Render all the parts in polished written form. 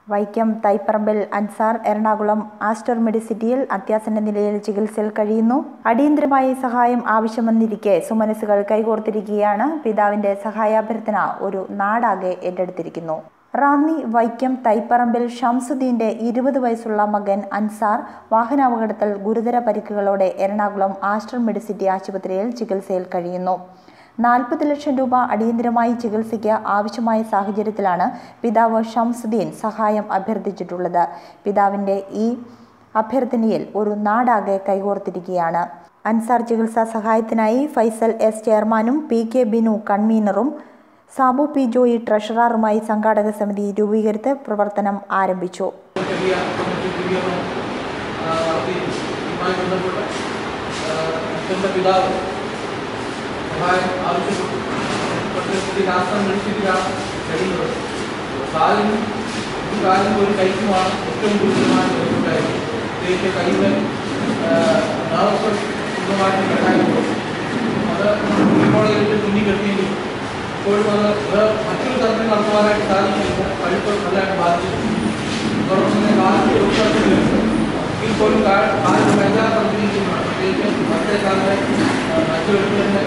വൈക്കം തൈപ്പറമ്പിൽ അൻസാർ എറണാകുളം ആസ്റ്റർ മെഡിസിറ്റിയിൽ അത്യാസന്ന നിലയിൽ ചികിത്സയിൽ കഴിയുന്നു. അടിയന്തരമായി സഹായം ആവശ്യമെന്നിരിക്കെ സുമനസ്സുകൾ കൈകോർത്തിരിക്കുകയാണ്. പിതാവിന്റെ സഹായാഭ്യർത്ഥന ഒരു നാടാകെ ഏറ്റെടുത്തിരിക്കുന്നു. റാന്നി വൈക്കം തൈപ്പറമ്പിൽ ഷംസുദ്ദീന്റെ 20 വയസ്സുള്ള മകൻ അൻസാർ വാഹനാപകടത്തിൽ ഗുരുതര പരിക്കുകളോടെ എറണാകുളം ആസ്റ്റർ മെഡിസിറ്റി ആശുപത്രിയിൽ ചികിത്സയിൽ കഴിയുന്നു. 40 ലക്ഷം രൂപ അടിയന്തരമായി ചികിത്സയ്ക്ക് ആവശ്യമായ സാഹചര്യത്തിലാണ് പിതാവ് ഷംസുദ്ദീൻ സഹായം അഭ്യർത്ഥിച്ചിട്ടുള്ളത്. പിതാവിന്റെ ഈ അഭ്യർത്ഥനയിൽ ഒരു നാടാകെ കൈകോർത്തിരിക്കുകയാണ്. അൻസാർ ചികിത്സാ സഹായത്തിനായി ഫൈസൽ എസ് ചെയർമാനും PK ബിനു കൺവീനറും സാബു P ജോയി ട്രഷററുമായി സംഘാടക സമിതി രൂപീകരിച്ച് പ്രവർത്തനം ആരംഭിച്ചു. ഒരു കൈക്കുമാണ് ഏറ്റവും ഗുരുതരമായ കൈകൾ അത് കോടതിയിൽ തുന്നി കെട്ടിയെങ്കിലും ഇപ്പോഴും അത് മറ്റൊരു തരത്തിൽ നടത്തുവാനായിട്ട് സാധിക്കില്ല. കഴുപ്പ് നല്ലതായിട്ട് ബാധിച്ചിട്ടുണ്ട്. അതോടൊപ്പം തന്നെ കാലിൻ്റെ ഒഴിവാക്കിയിൽ പോലും കാലിന് ഭയങ്കര പ്രചരിക്കുന്നതാണ്. പ്രത്യേകിച്ച് മറ്റേ കാലിലെ മറ്റൊരു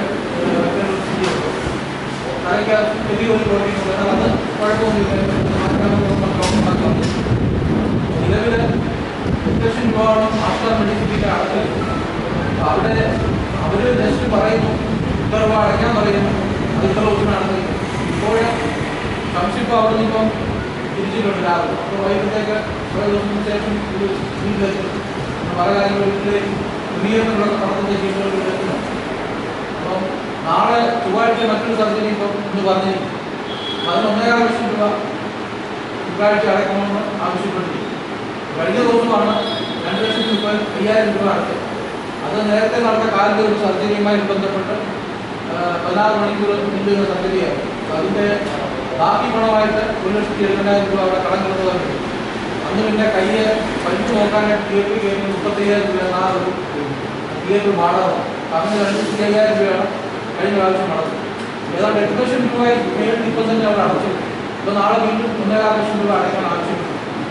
തലയ്ക്ക് വലിയൊരു പ്രോട്ടീനുണ്ട്. അത് കുഴപ്പമൊന്നുമില്ല. നിലവിൽ 8 ലക്ഷം രൂപയോളം ആസ്റ്റർ മെഡിസിറ്റിയുടെ അടക്കൽ അവിടെ അവർ ജസ്റ്റ് പറയുന്നു ഇത്ര രൂപ അടയ്ക്കാൻ പറയുന്നു. അത് ഇത്ര ദിവസം നടന്നിരിക്കും. ഇപ്പോഴേ സംശയം അവിടെ നിന്നിപ്പം തിരിച്ചിട്ടുണ്ട് രാവിലെ. അപ്പോൾ വൈകിട്ടത്തേക്ക് കുറേ ദിവസത്തിന് ശേഷം ഇത് വീട്ടിലെത്തും. പല കാര്യങ്ങൾ വീട്ടിലേക്ക് ക്രമീകരണങ്ങളൊക്കെ നടത്തുന്ന ചെയ്യുന്നവരിലെത്തുന്നു. അപ്പം നാളെ ചൊവ്വാഴ്ച മറ്റൊരു സർജറി ഇപ്പം ഇന്ന് പറഞ്ഞിരിക്കും. അതിന് 1.5 ലക്ഷം രൂപ തിങ്കളാഴ്ച അടയ്ക്കണമെന്ന് ആവശ്യപ്പെട്ടിരിക്കും. കഴിഞ്ഞ ദിവസമാണ് 2,50,000 രൂപ അടച്ചത്. അത് നേരത്തെ നടന്ന കാലിൻ്റെ ഒരു സർജറിയുമായി ബന്ധപ്പെട്ട് 16 മണിക്കൂർ നീണ്ടുന്ന സർജറിയായിരുന്നു. അതിൻ്റെ ബാക്കി പണമായിട്ട് 1,70,000 രൂപ അവിടെ കടം കിടന്നതുണ്ട്. അന്ന് പിന്നെ കയ്യെ പഠിച്ചു നോക്കാനായിട്ട് തിയേറ്ററിൽ കയറി 35,000 രൂപ തിയേറ്റർ വാടകമാണ്. അങ്ങനെ 25,000 രൂപയാണ് കഴിഞ്ഞ പ്രാവശ്യം നടന്നത്. ഏതാണ്ട് 8 ലക്ഷം രൂപ ഇപ്പം തന്നെ അവിടെ അടച്ചു. ഇപ്പോൾ നാളെ വീണ്ടും 1.5 ലക്ഷം രൂപ അടയ്ക്കാൻ ആവശ്യപ്പെട്ടു.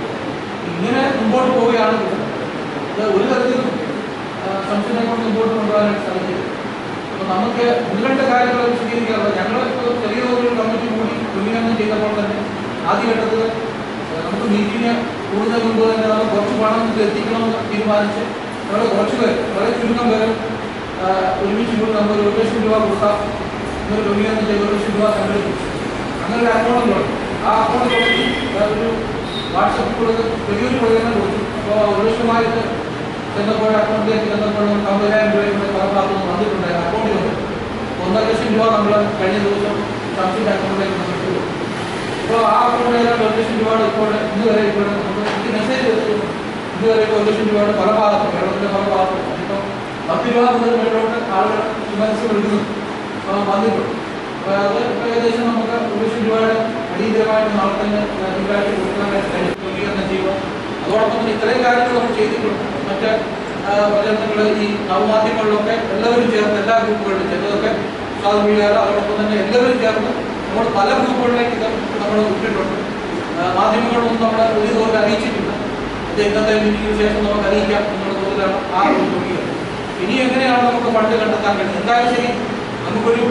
ഇങ്ങനെ മുമ്പോട്ട് പോവുകയാണ്. ഇത് ഒരു തരത്തിലും സംശയത്തെ കൊണ്ട് മുമ്പോട്ട് കൊണ്ടുപോകാനായിട്ട് സാധിക്കില്ല. അപ്പോൾ നമുക്ക് 1-2 കാര്യങ്ങൾ വിശദീകരിക്കാറുള്ളത്. ഞങ്ങൾ ഇപ്പോൾ ചെറിയ തോതിൽ കമ്മിറ്റി കൂടി ക്രമീകരണം ചെയ്തപ്പോൾ തന്നെ ആദ്യഘട്ടത്തിൽ നമുക്ക് മീറ്റിംഗ് കൂടുതൽ മുമ്പ് തന്നെ നമ്മൾ കുറച്ച് പണം എത്തിക്കണമെന്ന് തീരുമാനിച്ച് നമ്മൾ കുറച്ച് പേർ വളരെ ചുരുക്കം പേര് ഒരുമിച്ച് കൂടി നമ്മൾ 1 ലക്ഷം രൂപ കൊടുക്കാം എന്നൊരു ക്രമീകരണം ചെയ്ത് 1 ലക്ഷം രൂപ സംഘടിപ്പിച്ചു. അങ്ങനെ ഒരു അക്കൗണ്ട് തുടങ്ങി. ആ അക്കൗണ്ട് തുടങ്ങി ഒരു വാട്സപ്പിൽ കൊടുത്ത് വലിയൊരു പ്രയോജനം കൊടുത്തു. അപ്പോൾ 1 ലക്ഷമായിട്ട് ചെന്നപ്പോൾ അക്കൗണ്ടിലേക്ക് ചെന്നപ്പോൾ 50,000 രൂപയുടെ പല ഭാഗത്തുനിന്ന് വന്നിട്ടുണ്ടായിരുന്നു. അക്കൗണ്ടിൽ വന്നു 1.5 ലക്ഷം രൂപ നമ്മൾ കഴിഞ്ഞ ദിവസം ഷംസിൻ്റെ അക്കൗണ്ടിലേക്ക് നമുക്ക് കൊടുത്തു. ഇപ്പോൾ ആ അക്കൗണ്ടിലേക്ക് 1 ലക്ഷം രൂപയുടെ ഇപ്പോൾ ഇന്നുവരെ ഇപ്പോൾ നമുക്ക് മെസ്സേജ് എത്തുന്നു. ഇതുവരെ 1 ലക്ഷം രൂപയുടെ പല ഭാഗത്തും കേരളത്തിൻ്റെ പല ഭാഗത്തും ഇപ്പോൾ 10 രൂപ മുതൽ മേലോട്ട് ആളുകൾ മനസ്സ് വിളിക്കുന്നു വന്നിട്ടുണ്ട്. അപ്പോൾ അത് ഏകദേശം നമുക്ക് 1 ലക്ഷം രൂപയുടെ അടിയന്തരമായിട്ട് നാളെ തന്നെ തിങ്കളാഴ്ച കൊടുക്കാനായിട്ട് ക്രമീകരണം ചെയ്യുക. അതോടൊപ്പം തന്നെ ഇത്രയും കാര്യങ്ങൾ നമ്മൾ ചെയ്തിട്ടുണ്ട്. മറ്റ് പ്രചരണങ്ങൾ ഈ നവമാധ്യമങ്ങളിലൊക്കെ എല്ലാവരും ചേർന്ന് എല്ലാ ഗ്രൂപ്പുകളിലും ചിലതൊക്കെ സോഷ്യൽ മീഡിയയിൽ അതോടൊപ്പം തന്നെ എല്ലാവരും ചേർന്ന് നമ്മൾ പല ഗ്രൂപ്പുകളിലേക്ക് ഇത് നമ്മൾ വിട്ടിട്ടുണ്ട്. മാധ്യമങ്ങളൊന്നും നമ്മൾ ഒരു തോതിൽ അറിയിച്ചിട്ടില്ല. ഇത് ഇന്നത്തെ മീറ്റിംഗിന് ശേഷം നമുക്ക് അറിയിക്കാം എന്നുള്ള തോതിലാണ് ആ ഒരു തുടങ്ങിയത്. ഇനി എങ്ങനെയാണ് നമുക്ക് ഫണ്ട് കണ്ടെത്താൻ കഴിയുന്നത്? എന്തായാലും ശരി നമുക്കൊരു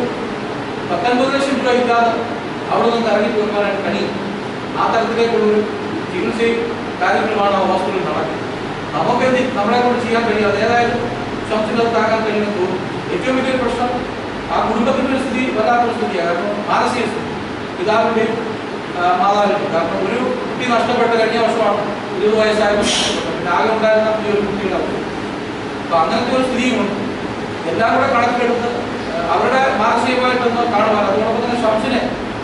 19 ലക്ഷം രൂപ ഇല്ലാതെ അവിടെ നിന്ന് ഇറങ്ങി തീർക്കാനായിട്ട് കഴിയും. ആ തരത്തിലേക്കുള്ളൊരു ചികിത്സയും കാര്യങ്ങളുമാണ് ആ ഹോസ്പിറ്റലിൽ നടക്കുന്നത്. നമുക്കെന്ത് നമ്മളെ കൊണ്ട് ചെയ്യാൻ കഴിയും. അതേതായാലും സംശയത്താക്കാൻ കഴിയുമെന്ന് തോന്നുന്നു. ഏറ്റവും വലിയ പ്രശ്നം ആ കുടുംബത്തിൻ്റെ ഒരു സ്ഥിതി വല്ലാത്തൊരു സ്ഥിതിയാണ്. കാരണം മാനസിക സ്ഥിതി പിതാവിൻ്റെയും മാതാവിൻ്റെയും. കാരണം ഒരു കുട്ടി നഷ്ടപ്പെട്ട കഴിഞ്ഞ വർഷമാണ് 20 വയസ്സായപ്പോൾ പിന്നെ ആകെ ഉണ്ടായിരുന്ന ഈ ഒരു കുട്ടിയുടെ അവസ്ഥ. അപ്പോൾ അങ്ങനത്തെ ഒരു സ്ഥിതിയുമുണ്ട്. എല്ലാം കൂടെ കണക്കിലെടുത്ത് അവരുടെ മാനസികമായിട്ടൊന്ന് കാണുവാൻ അതോടൊപ്പം തന്നെ ഷംസിനെ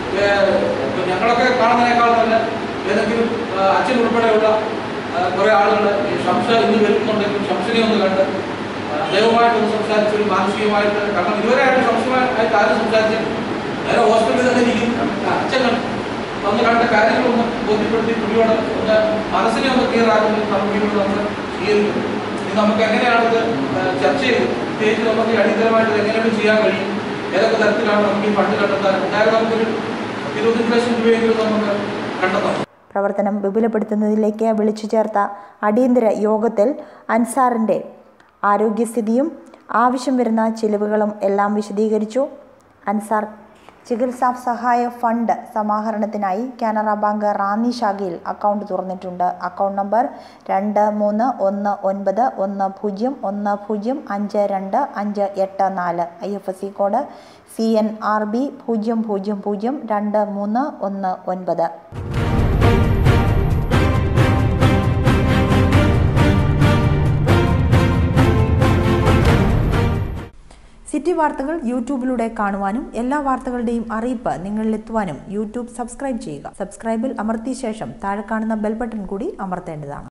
ഞങ്ങളൊക്കെ കാണുന്നതിനേക്കാൾ തന്നെ ഏതെങ്കിലും അച്ഛൻ ഉൾപ്പെടെയുള്ള കുറേ ആളുകൾ ഈ ഷംസ ഇന്ന് വരുന്നുണ്ടെങ്കിലും ഷംസിനെ ഒന്ന് കണ്ട് ദൈവമായിട്ടൊന്ന് സംസാരിച്ചൊരു മാനസികമായിട്ട്. കാരണം ഇതുവരെയായിട്ട് ഷംസുമായിട്ട് ആരും സംസാരിച്ചിട്ടില്ല. നേരെ ഹോസ്പിറ്റലിൽ തന്നെ ഇരിക്കും അച്ഛൻ ഒന്ന് കണ്ട കാര്യങ്ങളൊന്ന് ബോധ്യപ്പെടുത്തി പുള്ളിയോട് ഒന്ന് മനസ്സിനെ ഒന്ന് ക്ലിയർ ആക്കുന്ന നടപടികൾ നമ്മൾ സ്വീകരിക്കുന്നു. ഇത് നമുക്ക് എങ്ങനെയാണത് ചർച്ച ചെയ്ത് പ്രത്യേകിച്ച് നമുക്ക് അടിയന്തരമായിട്ട് എങ്ങനെയാണ് ചെയ്യാൻ കഴിയും, ഏതൊക്കെ തരത്തിലാണ് നമുക്ക് ഈ ഫണ്ട് കണ്ടെത്താൻ. എന്തായാലും നമുക്കൊരു 25 ലക്ഷം രൂപയെങ്കിലും നമുക്ക് കണ്ടെത്താം. പ്രവർത്തനം വിപുലപ്പെടുത്തുന്നതിലേക്ക് വിളിച്ചു ചേർത്ത അടിയന്തര യോഗത്തിൽ അൻസാറിൻ്റെ ആരോഗ്യസ്ഥിതിയും ആവശ്യം വരുന്ന ചിലവുകളും എല്ലാം വിശദീകരിച്ചു. അൻസാർ ചികിത്സാ സഹായ ഫണ്ട് സമാഹരണത്തിനായി കാനറ ബാങ്ക് റാന്നി ശാഖയിൽ അക്കൗണ്ട് തുറന്നിട്ടുണ്ട്. Account number 231910105254. IFSC code CNRB 00023119. City വാർത്തകൾ യൂട്യൂബിലൂടെ കാണുവാനും എല്ലാ വാർത്തകളുടെയും അറിയിപ്പ് നിങ്ങളിലെത്തുവാനും യൂട്യൂബ് സബ്സ്ക്രൈബ് ചെയ്യുക. സബ്സ്ക്രൈബിൽ അമർത്തിയ ശേഷം താഴെ കാണുന്ന ബെൽ ബട്ടൺ കൂടി അമർത്തേണ്ടതാണ്.